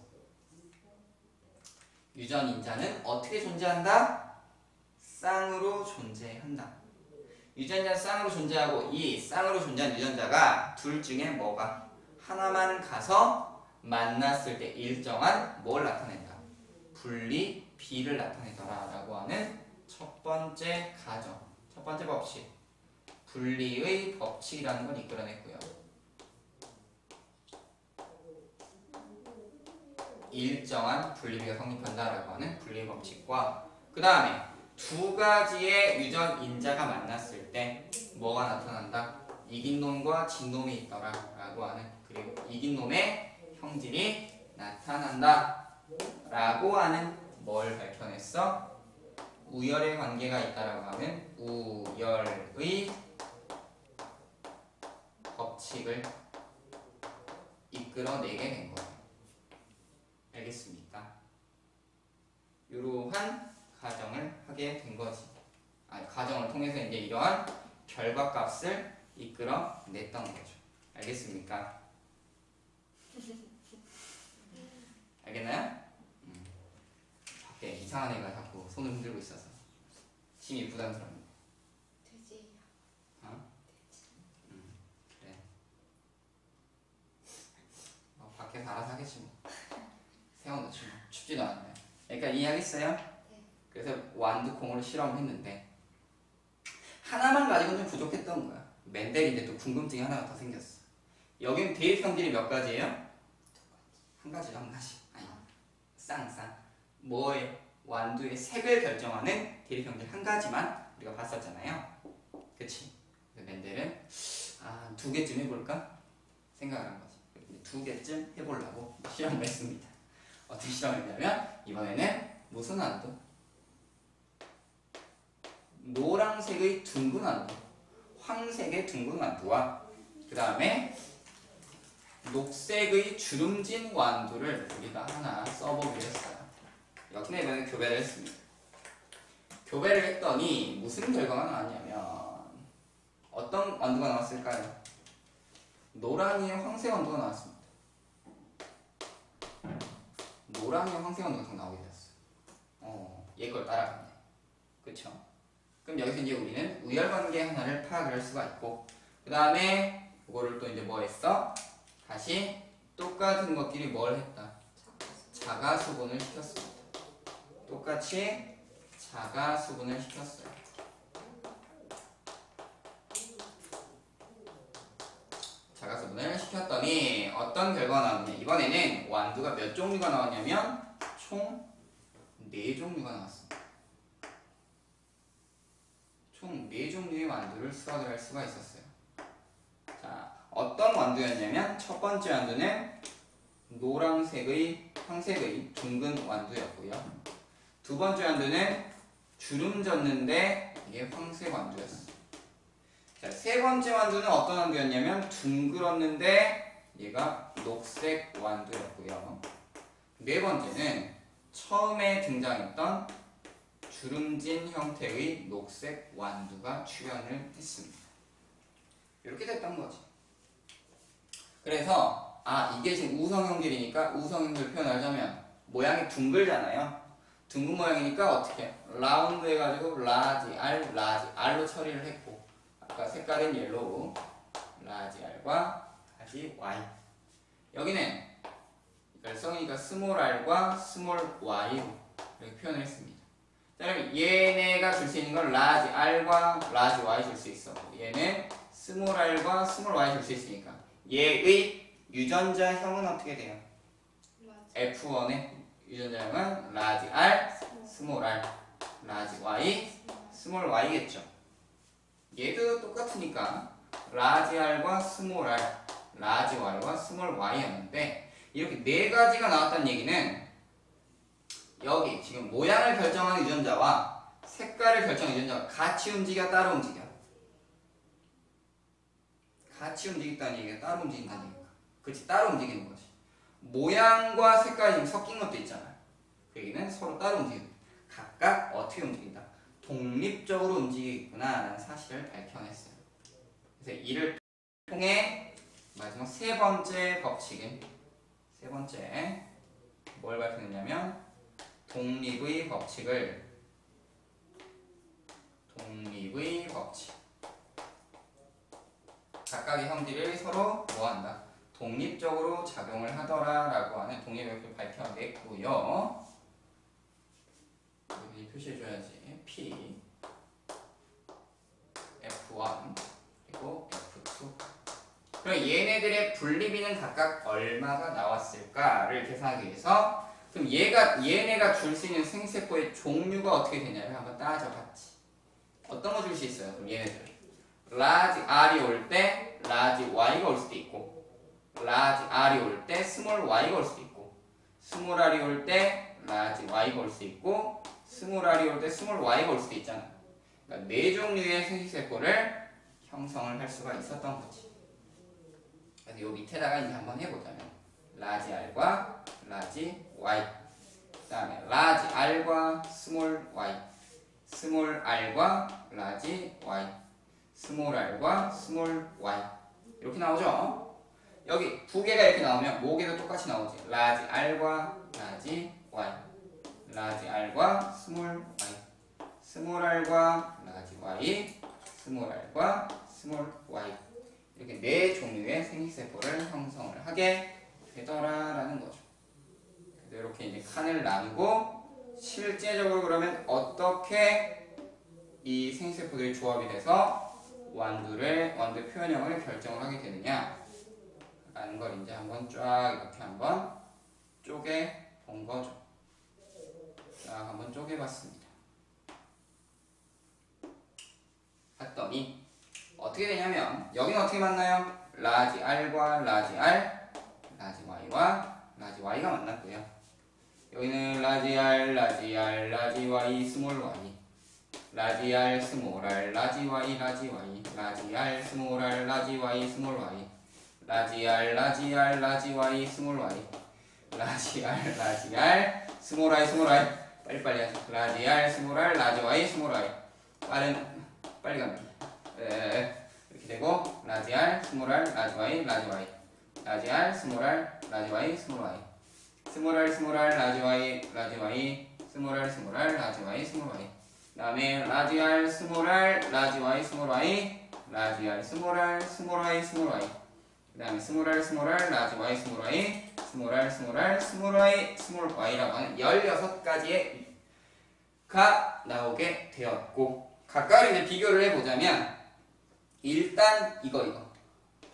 유전인자는 어떻게 존재한다? 쌍으로 존재한다. 유전자는 쌍으로 존재하고 이 쌍으로 존재한 유전자가 둘 중에 뭐가 하나만 가서 만났을 때 일정한 뭘 나타낸다? 분리 B를 나타내더라 라고 하는 첫 번째 가정, 첫 번째 법칙, 분리의 법칙이라는 걸 이끌어냈고요. 일정한 분리비가 성립한다라고 하는 분리의 법칙과 그 다음에 두 가지의 유전인자가 만났을 때 뭐가 나타난다? 이긴 놈과 진 놈이 있더라 라고 하는, 그리고 이긴 놈의 형질이 나타난다 라고 하는 뭘 밝혀냈어? 우열의 관계가 있다라고 하는 우열의 법칙을 이끌어내게 된 거예요. 알겠습니까? 이러한 가정을 하게 된 거지. 아니, 가정을 통해서 이제 이러한 결과값을 이끌어냈던 거죠. 알겠습니까? 알겠나요? 음. 밖에 이상한 애가 자꾸 손을 흔들고 있어서 심히 부담스럽네요. 돼지야. 어? 음, 그래. 어, 밖에서 알아서 하겠지 뭐. 세워놓지 뭐. 춥지도 않아요. 그러니까 이해하겠어요? 네. 그래서 완두콩으로 실험을 했는데 하나만 가지고는 좀 부족했던 거야. 멘델인데 또 궁금증이 하나가 더 생겼어. 여기는 대입형질이 몇 가지예요? 한 가지죠, 한 가지. 아니, 쌍쌍. 뭐의 완두의 색을 결정하는 대립형질 한 가지만 우리가 봤었잖아요. 그치? 그래서 멘델은 아, 두 개쯤 해볼까? 생각을 한 거지. 두 개쯤 해보려고 실험을 했습니다. 어떻게 실험을 했냐면 이번에는 무슨 완두? 노란색의 둥근 완두, 황색의 둥근 완두와 그 다음에 녹색의 주름진 완두를 우리가 하나 써보기로 했어요. 이렇게 내면 교배를 했습니다. 교배를 했더니 무슨 결과가 나왔냐면 어떤 완두가 나왔을까요? 노랑이의 황색 완두가 나왔습니다. 노랑이의 황색 완두가 더 나오게 되었어요. 어, 얘 걸 따라갔네. 그쵸? 그럼 여기서 이제 우리는 우열관계 하나를 파악을 할 수가 있고 그 다음에 그거를 또 이제 뭐 했어? 다시 똑같은 것끼리 뭘 했다? 자가 수분을 시켰습니다. 똑같이 자가 수분을 시켰어요. 자가 수분을 시켰더니 어떤 결과가 나왔냐. 이번에는 완두가 몇 종류가 나왔냐면 총 네 종류가 나왔습니다. 총 네 종류의 완두를 수확을 할 수가 있었어요. 자, 어떤 완두였냐면 첫 번째 완두는 노란색의 황색의 둥근 완두였고요. 두 번째 완두는 주름 졌는데 이게 황색 완두였어요. 자, 세 번째 완두는 어떤 완두였냐면 둥글었는데 얘가 녹색 완두였고요. 네 번째는 처음에 등장했던 주름진 형태의 녹색 완두가 출현을 했습니다. 이렇게 됐던 거지. 그래서 아 이게 지금 우성형질이니까 우성형질 표현하자면 모양이 둥글잖아요. 둥근 모양이니까 어떻게 라운드 해가지고 라지 R, 라지 R로 처리를 했고 아까 색깔은 옐로우 라지 R과 라지 Y 여기는 열성이니까 스몰 R과 스몰 Y로 이렇게 표현을 했습니다. 자, 그럼 얘네가 줄 수 있는 건 라지 R과 라지 Y 줄 수 있어. 얘는 스몰 R과 스몰 Y 줄 수 있으니까 얘의 유전자형은 어떻게 돼요? 에프 원의 유전자형은 라지 R, 스몰 R, 라지 Y, 스몰 Y겠죠. 얘도 똑같으니까 라지 R과 스몰 R, 라지 Y와 스몰 Y였는데 이렇게 네 가지가 나왔다는 얘기는 여기 지금 모양을 결정하는 유전자와 색깔을 결정하는 유전자가 같이 움직여 따로 움직여? 같이 움직였다는 얘기가 따로 움직인다는 얘기가 그치 따로 움직이는 거지. 모양과 색깔이 지금 섞인 것도 있잖아요. 그 얘기는 서로 따로 움직인다. 각각 어떻게 움직인다. 독립적으로 움직이구나 라는 사실을 밝혀냈어요. 그래서 이를 통해 마지막 세 번째 법칙은 세 번째 뭘 밝혀냈냐면 독립의 법칙을 독립의 법칙 각각의 형질을 서로 뭐한다? 독립적으로 작용을 하더라 라고 하는 독립의 법칙을 밝혀냈고요. 여기 표시해줘야지. P 에프 원 그리고 에프 투 그럼 얘네들의 분리비는 각각 얼마가 나왔을까를 계산하기 위해서 그럼 얘가 얘네가 줄 수 있는 생세포의 종류가 어떻게 되냐를 한번 따져봤지. 어떤 거 줄 수 있어요? 그럼 얘네들 라지 R이 올 때 라지 Y가 올 수도 있고 라지 R이 올 때 스몰 Y가 올 수도 있고 스몰 R이 올 때 라지 Y가 올 수 있고 스몰 R이 올 때 스몰 Y가 올 수도 있잖아. 그러니까 네 종류의 생식세포를 형성을 할 수가 있었던 거지. 그래서 요 밑에다가 이제 한번 해보자면 라지 R과 라지 Y 그 다음에 라지 R과 스몰 Y 스몰 R과 라지 Y 스몰 R과 스몰 Y 이렇게 나오죠. 여기 두 개가 이렇게 나오면 모개도 똑같이 나오지. 라지 R과 라지 Y 라지 R과 스몰 Y 스몰 R과 라지 Y 스몰 R과 스몰 Y 이렇게 네 종류의 생식세포를 형성을 하게 되더라라는 거죠. 그래서 이렇게 이제 칸을 나누고 실제적으로 그러면 어떻게 이 생식세포들이 조합이 돼서 완두를 완두 표현형을 결정을 하게 되느냐 라는 걸 이제 한번 쫙 이렇게 한번 쪼개 본 거죠. 쫙 한번 쪼개 봤습니다. 봤더니 어떻게 되냐면 여기는 어떻게 만나요? 라지 R과 라지 R, 라지 Y와 라지 Y가 만났고요. 여기는 라지 R, 라지 R, 라지 Y, 스몰 Y 라지 R, 스몰 R, 라지 Y, 라지 Y 라지 R, 스몰 R, 라지 Y, 스몰 Y 라지 R, 라지 R, 라지 Y, 스몰 Y 라지 R, 라지 R, 스몰 I, 스몰 I 빨리빨리 하죠. 라지 R, 스몰 R, 라지 Y, 스몰 I 빠른 빨리 갑니다. 에, 이렇게 되고 라지 R, 스몰 R, 라지 Y, 라지 Y 라지 R, 스몰 R, 라지 Y, 스몰 Y 스몰 R, 스몰 R, 라지 Y, 라지 Y 스몰 R, 스몰 R, 라지 Y, 스몰 Y 그 다음에 라지 R, 스몰 R, 라지 Y, 스몰 Y 라지 R, 스몰 R, 스몰 Y, 스몰 Y 그 다음에 스몰 R, 스몰 R, 라지 Y, 스몰 Y 스몰 R, 스몰 R, 스몰 Y, 스몰 Y라고 하는 열여섯 가지의 가 나오게 되었고 각각을 이제 비교를 해보자면 일단 이거 이거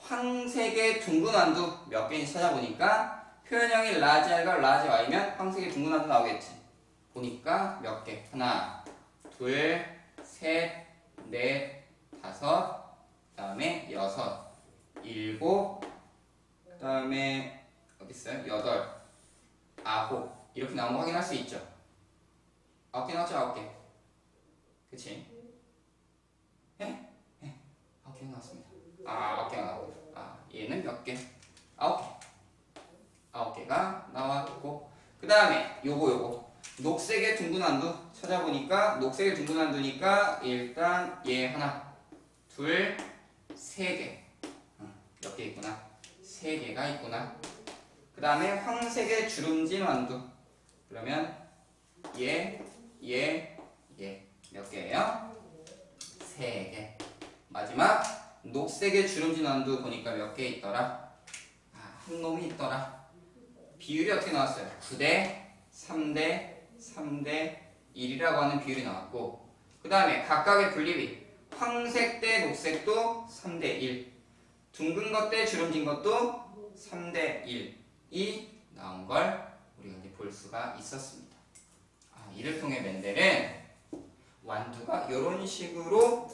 황색의 둥근 완두 몇 개인지 찾아보니까 표현형이 라지 R과 라지 Y면 황색의 둥근 완두 나오겠지. 보니까 몇 개? 하나, 둘, 셋, 넷, 다섯, 그 다음에 여섯, 일곱, 그 다음에 어디 있어요? 여덟, 아홉 이렇게 나온 거 확인할 수 있죠. 아홉 개 나왔죠? 아홉 개. 그치? 예? 예. 아홉 개 나왔습니다. 아, 아홉 개가 나왔고. 아, 얘는 몇 개? 아홉 개. 아홉 개가 나왔고. 그 다음에 요거 요거. 녹색의 둥근 완두 찾아보니까 녹색의 둥근 완두니까 일단 얘 하나, 둘, 세 개. 몇 개 있구나? 세 개가 있구나. 그 다음에 황색의 주름진 완두. 그러면 얘, 얘, 얘. 몇 개예요? 세 개. 마지막 녹색의 주름진 완두 보니까 몇 개 있더라? 아, 한 놈이 있더라. 비율이 어떻게 나왔어요? 구 대 삼 대 삼 대 일이라고 하는 비율이 나왔고, 그 다음에 각각의 분립이 황색 대 녹색도 삼 대 일, 둥근 것 대 주름진 것도 삼 대 일이 나온 걸 우리가 이제 볼 수가 있었습니다. 아, 이를 통해 멘델은 완두가 이런 식으로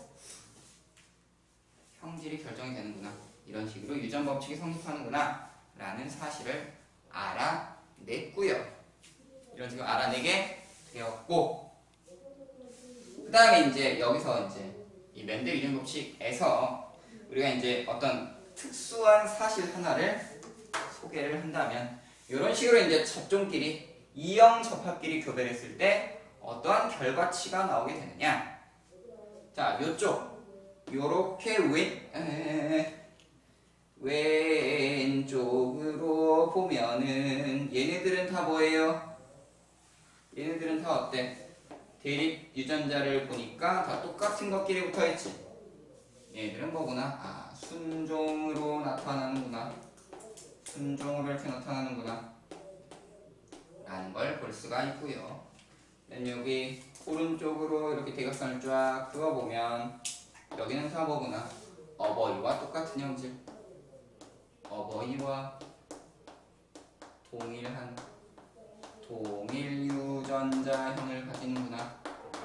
형질이 결정이 되는구나, 이런 식으로 유전 법칙이 성립하는구나 라는 사실을 알아냈고요. 이런 식으로 알아내게 되었고, 그 다음에 이제 여기서 이제 이 멘델 유전 법칙에서 우리가 이제 어떤 특수한 사실 하나를 소개를 한다면, 이런 식으로 이제 접종끼리 이형 접합끼리 교배를 했을 때 어떠한 결과치가 나오게 되느냐. 자, 요쪽 요렇게 왼 에, 왼쪽으로 보면은 얘네들은 다 뭐예요? 얘네들은 다 어때? 대립 유전자를 보니까 다 똑같은 것끼리 붙어있지. 얘네들은 뭐구나? 아, 순종으로 나타나는구나. 순종으로 이렇게 나타나는구나 라는 걸 볼 수가 있고요. 여기 오른쪽으로 이렇게 대각선을 쫙 그어보면 여기는 다 뭐구나? 어버이와 똑같은 형질. 어버이와 동일한 동일 유전자형을 가지는구나.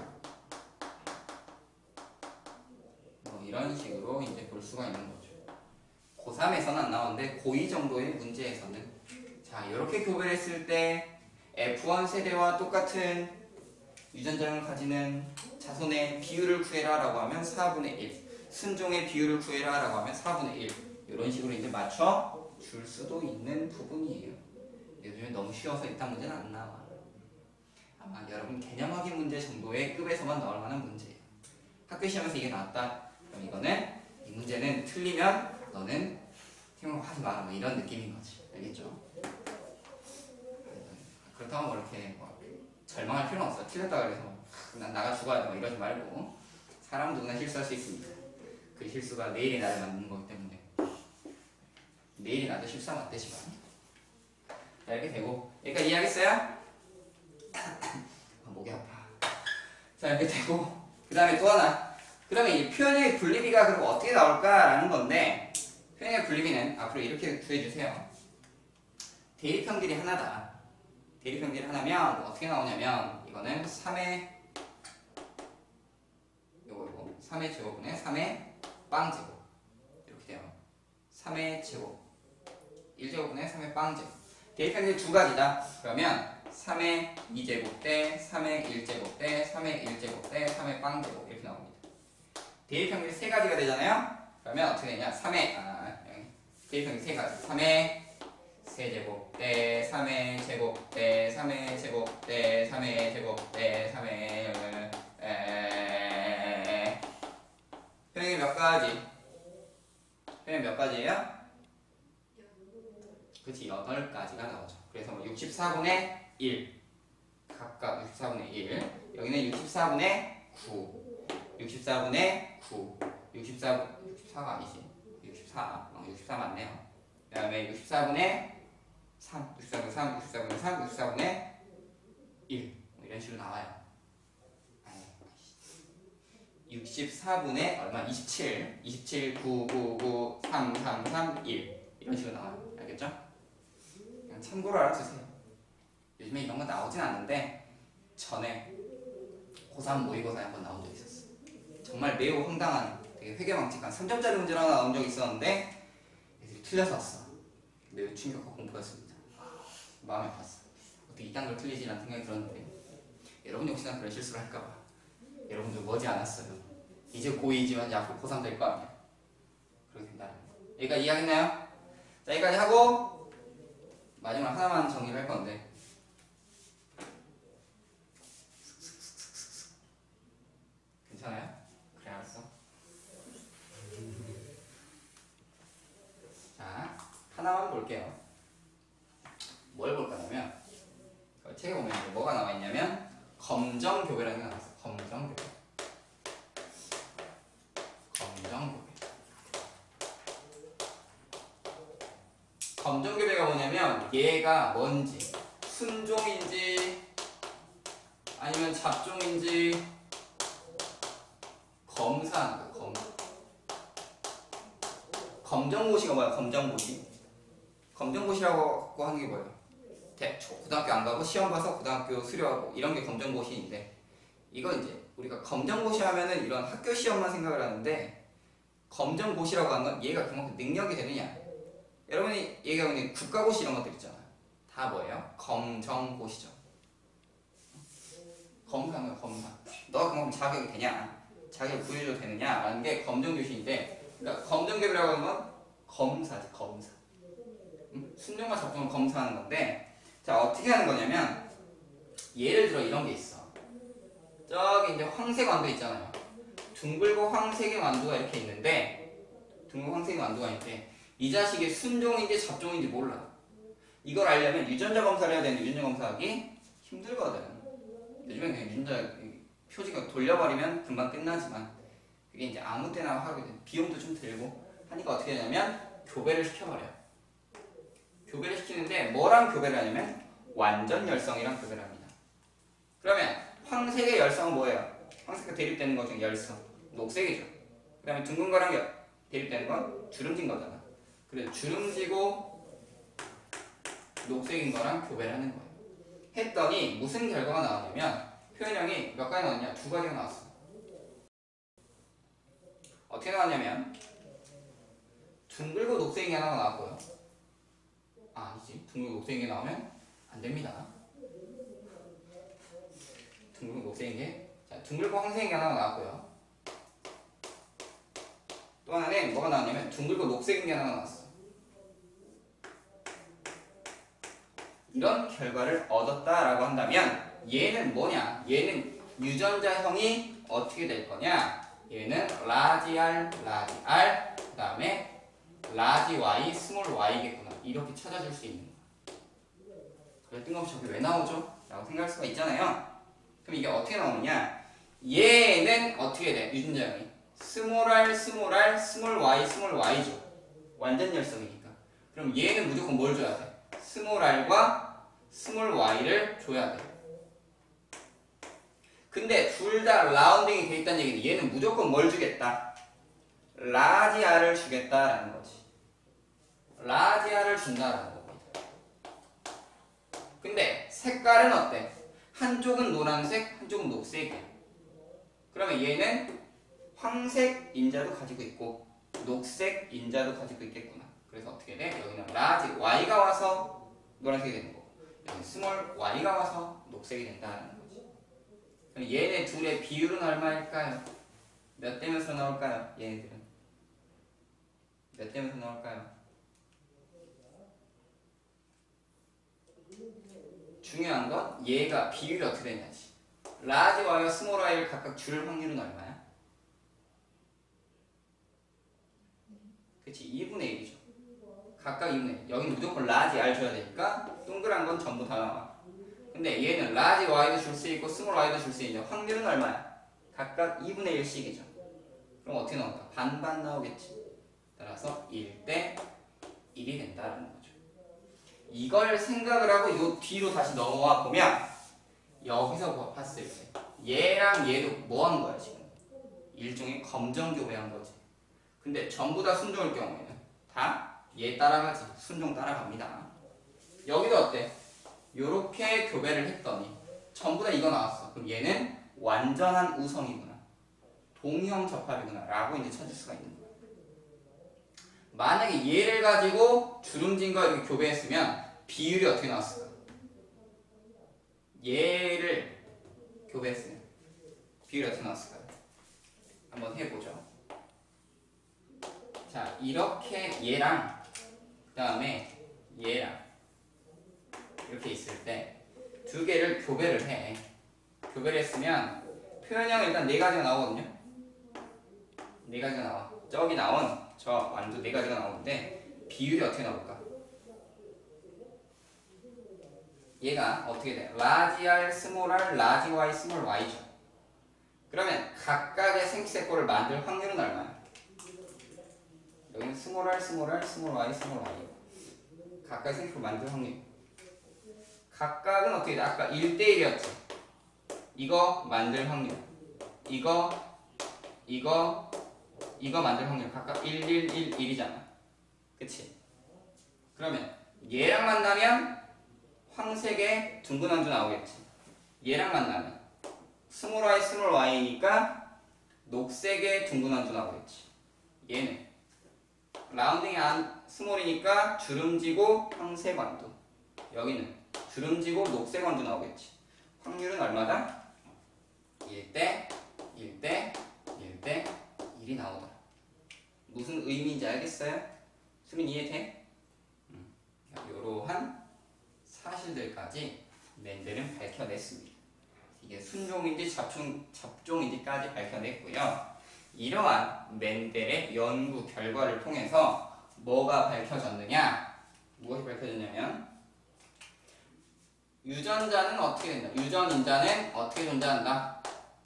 뭐 이런 식으로 이제 볼 수가 있는 거죠. 고삼에서는 안 나오는데 고이 정도의 문제에서는, 자, 이렇게 교배를 했을 때 에프 원 세대와 똑같은 유전자형을 가지는 자손의 비율을 구해라 라고 하면 사분의 일, 순종의 비율을 구해라 라고 하면 사분의 일, 이런 식으로 이제 맞춰 줄 수도 있는 부분이에요. 요즘에 너무 쉬워서 이딴 문제는 안 나와. 아마 여러분 개념 확인 문제 정도의 급에서만 나올 만한 문제예요. 학교 시험에서 이게 나왔다, 그럼 이거는 이 문제는 틀리면 너는 생각 하지 마라, 뭐 이런 느낌인 거지. 알겠죠? 그렇다고 뭐 이렇게 뭐 절망할 필요는 없어. 틀렸다 그래서 난 나가 죽어야 돼, 뭐 이러지 말고. 사람 누구나 실수할 수 있습니다. 그 실수가 내일의 나를 만드는 거기 때문에 내일이 나도 실수하면 안 되지만. 자, 이렇게 되고, 여기까지 이해하겠어요? 아, 목이 아파. 자, 이렇게 되고, 그 다음에 또 하나. 그러면 이 표현의 분리비가 그럼 어떻게 나올까라는 건데, 표현의 분리비는 앞으로 이렇게 구해주세요. 대립형들이 하나다. 대립형들이 하나면 어떻게 나오냐면, 이거는 삼의 요거 요거 삼의 제곱분의 삼의 빵제곱 이렇게 돼요. 삼의 제곱 일 제곱분의 삼의 빵제곱. 대입형들이 두 가지다. 그러면 삼의 이 제곱 대 삼의 일 제곱 대 삼의 일 제곱 대 삼의 빵제곱 이렇게 나옵니다. 대입형들이 세 가지가 되잖아요. 그러면 어떻게 되냐? 삼의 아, 대입형들이 세 가지. 삼의 세제곱 대 삼의 제곱 대 삼의 제곱 대 삼의 제곱 대 삼의 에 표현이 몇 가지? 표현이 몇 가지예요? 그치, 여덟 가지가 나오죠. 그래서 뭐 육십사분의 일, 각각 육십사분의 일, 여기는 육십사분의 구, 육십사분의 구, 육십사, 육십사가 아니지, 육십사, 어, 육십사 맞네요. 그 다음에 육십사분의 삼, 육십사분의 삼, 육십사분의 삼, 육십사분의 일, 뭐 이런 식으로 나와요. 육십사분의 얼마? 이십칠. 이십칠, 구, 구, 구, 삼, 삼, 삼, 일. 이런 식으로 나와요. 알겠죠? 그냥 참고로 알아두세요. 요즘에 이런 거 나오진 않는데 전에 고삼 모의고사에 한번 나온 적이 있었어. 정말 매우 황당한 되게 회개망측한 삼 점짜리 문제로 하나 나온 적이 있었는데 애들이 틀려서 왔어. 매우 충격과 공포였습니다. 마음이 아팠어. 어떻게 이딴 걸 틀리지라는 생각이 들었는데 여러분 역시나 그런 실수를 할까봐 여러분도 머지 않았어요. 이제 고이지만 이제 앞으로 고삼 될 거 아니야. 그렇게 된다. 여기까지 이해하겠나요? 자, 여기까지 하고 마지막 하나만 정리를 할 건데 괜찮아요? 그래, 알았어. 자, 하나만 볼게요. 뭘 볼 거냐면 책에 보면 이제 뭐가 나와 있냐면 검정교배라는 게 나와 있어. 검정교배. 검정교배. 검정교배가 뭐냐면 얘가 뭔지 순종인지 아니면 잡종인지 검사하는 거야. 검. 검정고시가 뭐야? 검정고시. 검정고시라고 하는 게 뭐예요? 대, 고등학교 안 가고 시험 봐서 고등학교 수료하고 이런 게 검정고시인데 이거 이제 우리가 검정고시 하면은 이런 학교 시험만 생각을 하는데 검정고시라고 하는 건 얘가 그만큼 능력이 되느냐. 여러분이 얘기하는 국가고시 이런 것들 있잖아요. 다 뭐예요? 검정고시죠. 검사는 검사. 너가 그만큼 자격이 되냐? 자격을 부여줘도 되느냐? 라는 게 검정고시인데 그러니까 검정교배라고 하는 건 검사지. 검사. 음? 순종과 잡종을 검사하는 건데 자, 어떻게 하는 거냐면 예를 들어 이런 게 있어. 저기 이제 황색 완두 있잖아요. 둥글고 황색의 완두가 이렇게 있는데 둥글고 황색의 완두가 있는데 이 자식이 순종인지 잡종인지 몰라. 이걸 알려면 유전자 검사를 해야 되는데 유전자 검사하기 힘들거든. 요즘엔 그냥 유전자 표지가 돌려버리면 금방 끝나지만 그게 이제 아무 때나 하게 돼. 비용도 좀 들고 하니까 어떻게 하냐면 교배를 시켜버려요. 교배를 시키는데 뭐랑 교배를 하냐면 완전 열성이랑 교배를 합니다. 그러면 황색의 열성은 뭐예요? 황색과 대립되는 것 중에 열성, 녹색이죠. 그 다음에 둥근 거랑 대립되는 건 주름진 거잖아. 그래서 주름지고 녹색인 거랑 교배를 하는 거예요. 했더니 무슨 결과가 나왔냐면 표현형이 몇 가지 나왔냐? 두 가지가 나왔어. 어떻게 나왔냐면 둥글고 녹색이 하나가 나왔고요. 아, 아니지. 둥글고 녹색인 게 나오면 안 됩니다. 둥글고 녹색인 게, 자, 둥글고 황색인 게 하나가 나왔고요. 또 하나는 뭐가 나왔냐면 둥글고 녹색인 게 하나가 나왔어. 이런 결과를 얻었다라고 한다면 얘는 뭐냐? 얘는 유전자형이 어떻게 될 거냐? 얘는 라지 R, 라지 R, 그 다음에 라지 Y, 스몰 Y겠구나. 이렇게 찾아줄 수 있는 거야. 그래, 뜬금없이 저게 왜 나오죠? 라고 생각할 수가 있잖아요. 그럼 이게 어떻게 나오느냐? 얘는 어떻게 돼? 유전자형이 스몰 R, 스몰 R, 스몰 Y, 스몰 Y죠. 완전 열성이니까. 그럼 얘는 무조건 뭘 줘야 돼? 스몰 R과 스몰 Y를 줘야 돼. 근데 둘 다 라운딩이 돼 있다는 얘기는 얘는 무조건 뭘 주겠다? 라지 R을 주겠다라는 거지. 라지 R을 준다라는 겁니다. 근데 색깔은 어때? 한쪽은 노란색, 한쪽은 녹색이야. 그러면 얘는 황색 인자도 가지고 있고 녹색 인자도 가지고 있겠구나. 그래서 어떻게 돼? 여기는 라지 Y가 와서 노란색이 되는 거고 여기는 스몰 Y가 와서 녹색이 된다는 거지. 그럼 얘네 둘의 비율은 얼마일까요? 몇 대 몇으로 나올까요? 얘네들은 몇 대 몇으로 나올까요? 중요한 건 얘가 비율이 어떻게 되냐지. 라지 Y와 스몰 Y를 각각 줄 확률은 얼마야? 그치, 이분의 일이죠. 각각 이분의 일. 여기는 무조건 라지 R 줘야 되니까 동그란 건 전부 다 나와. 근데 얘는 라지 Y도 줄 수 있고 스몰 Y도 줄 수 있는데 확률은 얼마야? 각각 이분의 일씩이죠. 그럼 어떻게 나올까? 반반 나오겠지. 따라서 일 대 일이 된다는 거죠. 이걸 생각을 하고 요 뒤로 다시 넘어와 보면 여기서 봤을 때 얘랑 얘도 뭐 하는 거야 지금? 일종의 검정 교배한 거지. 근데 전부 다 순종일 경우에는 다 얘 따라가지. 순종 따라갑니다. 여기도 어때? 요렇게 교배를 했더니 전부 다 이거 나왔어. 그럼 얘는 완전한 우성이구나. 동형 접합이구나 라고 이제 찾을 수가 있는 거야. 만약에 얘를 가지고 주름진과 이렇게 교배했으면 비율이 어떻게 나왔을까? 얘를 교배했으면 비율이 어떻게 나왔을까요? 한번 해보죠. 자, 이렇게 얘랑 그 다음에 얘랑 이렇게 있을 때 두 개를 교배를 해. 교배를 했으면 표현형은 일단 네 가지가 나오거든요. 네 가지가 나와. 저기 나온 저 완두 네 가지가 나오는데 비율이 어떻게 나올까? 얘가 어떻게 돼? 라지 R, 스몰 r, 라지 Y, 스몰 y죠. 그러면 각각의 생기세포를 만들 확률은 얼마야? 여기는 스몰 r, 스몰 r, 스몰 y, 스몰 y. 각각의 생기세포를 만들 확률. 각각은 어떻게 돼? 아까 일 대 일이었지. 이거 만들 확률. 이거, 이거, 이거 만들 확률. 각각 일, 일, 일, 일이잖아. 그치? 그러면 얘랑 만나면 황색의 둥근 원주 나오겠지. 얘랑 만나면 스몰 y, 스몰 y니까 녹색의 둥근 원주 나오겠지. 얘는 라운딩이 안 스몰이니까 주름지고 황색 원두. 여기는 주름지고 녹색 원두 나오겠지. 확률은 얼마다? 일 대 일 대 일 대 일이 나오더라. 무슨 의미인지 알겠어요? 수민 이해돼? 음. 이러한 사실들까지 멘델은 밝혀냈습니다. 이게 순종인지 잡종, 잡종인지까지 밝혀냈고요. 이러한 멘델의 연구 결과를 통해서 뭐가 밝혀졌느냐? 무엇이 밝혀졌냐면 유전자는 어떻게 된다? 유전인자는 어떻게 존재한다?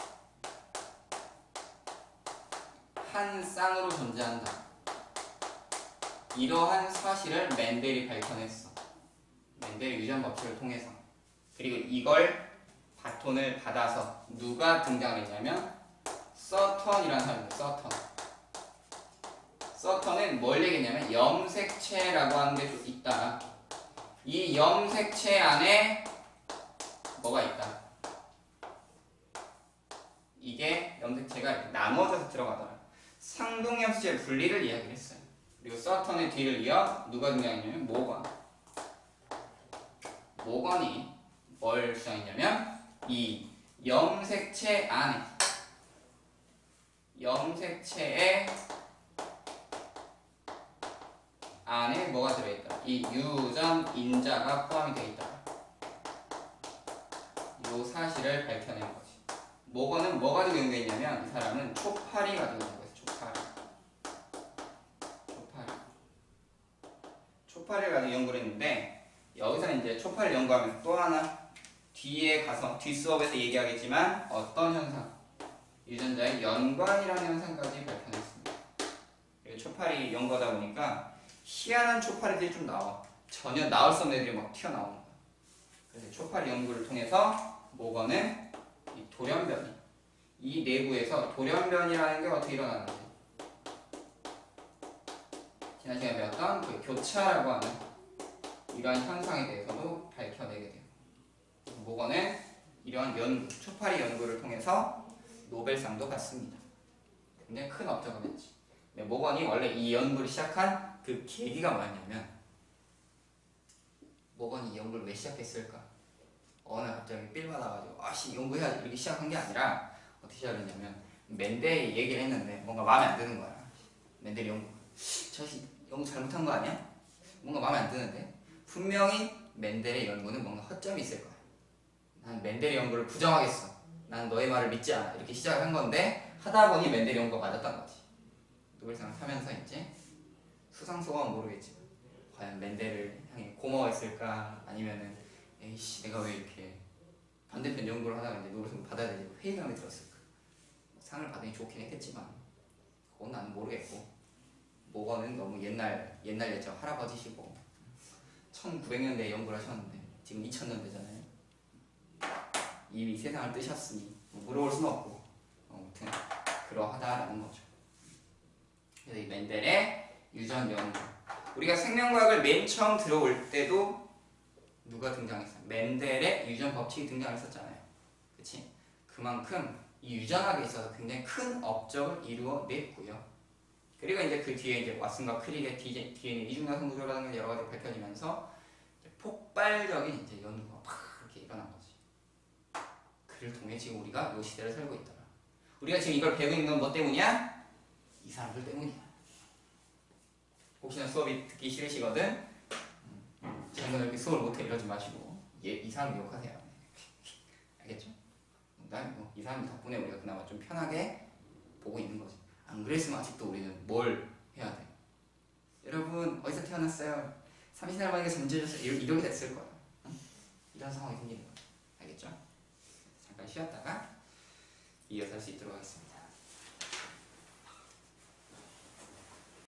한 쌍으로 존재한다. 이러한 사실을 멘델이 밝혀냈어. 멘델의 유전 법칙을 통해서. 그리고 이걸 바톤을 받아서 누가 등장을 했냐면 서턴이라는 사람입니다. 서턴. 서턴은 뭘 얘기했냐면 염색체라고 하는 게 좀 있다. 이 염색체 안에 뭐가 있다. 이게 염색체가 이렇게 나눠져서 들어가더라. 상동염색체 분리를 이야기를 했어요. 그리고 서턴의 뒤를 이어 누가 등장했냐면 모건. 모건이 뭘 주장했냐면 이 염색체 안에 염색체의 안에 뭐가 들어있다. 이 유전 인자가 포함이 되어 있다. 이 사실을 밝혀낸 거지. 모건은 뭐 가지고 연구해 있냐면 이 사람은 초파리 가지고 연구했어. 초파리. 초파리. 초파리를 가지고 연구를 했는데 여기서 이제 초파리를 연구하면서 또 하나 뒤에 가서 뒷 수업에서 얘기하겠지만 어떤 현상? 유전자의 연관이라는 현상까지 밝혀냈습니다. 초파리 연구하다 보니까 희한한 초파리들이 좀 나와. 전혀 나올 수 없는 애들이 막 튀어나오는 거야. 그래서 초파리 연구를 통해서 모건은 이 돌연변이, 이 내부에서 돌연변이라는 게 어떻게 일어나는지 지난 시간에 배웠던 그 교차라고 하는 이러한 현상에 대해서도 밝혀내게 돼요. 모건은 이러한 연구, 초파리 연구를 통해서 노벨상도 받습니다. 굉장히 큰 업적을 했지. 근데 모건이 원래 이 연구를 시작한 그 계기가 뭐였냐면 모건이 이 연구를 왜 시작했을까? 어느 날 갑자기 삘 받아가지고 아씨 연구해야지 이렇게 시작한 게 아니라 어떻게 시작했냐면 멘델이 얘기를 했는데 뭔가 마음에 안 드는 거야. 멘델이 연구 저씨 연구 잘못한 거 아니야? 뭔가 마음에 안 드는데 분명히 멘델의 연구는 뭔가 허점이 있을 거야. 난 멘델의 연구를 부정하겠어. 난 너의 말을 믿지 않아. 이렇게 시작을 한 건데 하다 보니 멘델의 연구가 맞았던 거지. 노벨상을 타면서 이제 수상소감은 모르겠지만 과연 멘델을 향해 고마워했을까 아니면은 에이씨 내가 왜 이렇게 반대편 연구를 하다가 이제 노벨상 받아야 되지 회의감이 들었을까. 상을 받으니 좋긴 했겠지만 그건 나는 모르겠고 모건은 너무 옛날 옛날 예적 할아버지시고 천구백 년대에 연구를 하셨는데 지금 이천 년대잖아요. 이미 세상을 뜨셨으니 물어볼 수는 없고 아무튼 그러하다라는 거죠. 그래서 이 멘델의 유전 연구. 우리가 생명과학을 맨 처음 들어올 때도 누가 등장했어요? 멘델의 유전 법칙이 등장했었잖아요. 그치? 그만큼 이 유전학에 있어서 굉장히 큰 업적을 이루어냈고요. 그리고 이제 그 뒤에 이제 왓슨과 크릭의 디엔에이 이중연성 구조라는 게 여러 가지 밝혀지면서 폭발적인 이제 연구가 팍 이렇게 일어난 거지. 그를 통해 지금 우리가 이 시대를 살고 있더라. 우리가 지금 이걸 배우고 있는 건 뭐 때문이야? 이 사람들 때문이야. 혹시나 수업이 듣기 싫으시거든? 저는 이렇게 수업을 못해 이러지 마시고 얘, 이 사람 욕하세요. 알겠죠? 농담이고 이 사람 덕분에 우리가 그나마 좀 편하게 보고 있는 거지. 안 그랬으면 아직도 우리는 뭘 해야 돼? 여러분 어디서 태어났어요? 삼십 년 만에 잠재졌어요. 이렇게 됐을 거야. 응? 이런 상황이 생기는 거야. 알겠죠? 잠깐 쉬었다가 이어서 할 수 있도록 하겠습니다.